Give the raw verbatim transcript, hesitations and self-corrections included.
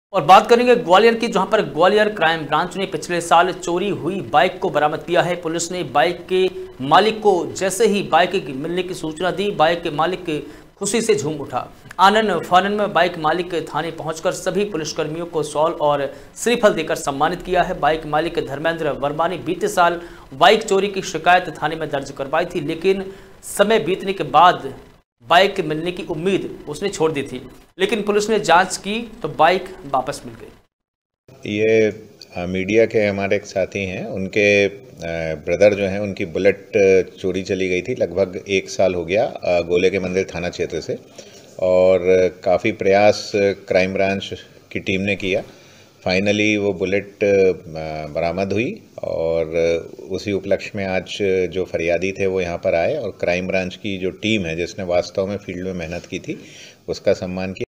और बात करेंगे ग्वालियर की, जहां पर ग्वालियर क्राइम ब्रांच ने पिछले साल चोरी हुई बाइक को बरामद किया है। पुलिस ने बाइक के मालिक को जैसे ही बाइक मिलने की सूचना दी, बाइक के मालिक खुशी से झूम उठा। आनन फानन में बाइक मालिक थाने पहुंचकर सभी पुलिसकर्मियों को शॉल और श्रीफल देकर सम्मानित किया है। बाइक मालिक धर्मेंद्र वर्मा ने बीते साल बाइक चोरी की शिकायत थाने में दर्ज करवाई थी, लेकिन समय बीतने के बाद बाइक मिलने की उम्मीद उसने छोड़ दी थी, लेकिन पुलिस ने जांच की तो बाइक वापस मिल गई। ये मीडिया के हमारे एक साथी हैं, उनके ब्रदर जो हैं उनकी बुलेट चोरी चली गई थी। लगभग एक साल हो गया गोले के मंदिर थाना क्षेत्र से, और काफ़ी प्रयास क्राइम ब्रांच की टीम ने किया। फाइनली वो बुलेट बरामद हुई, और उसी उपलक्ष्य में आज जो फरियादी थे वो यहाँ पर आए, और क्राइम ब्रांच की जो टीम है जिसने वास्तव में फील्ड में मेहनत की थी उसका सम्मान किया।